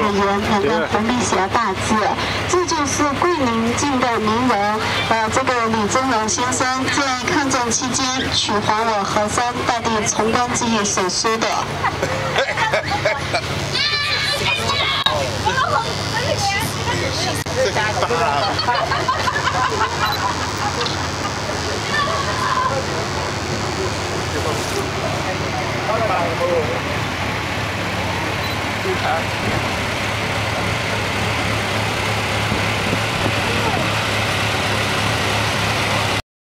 言，能够红笔写大字。这就是桂林境的名人，这个李宗荣先生在抗战期间取还我河山大地崇光之意所书的。 好了吧，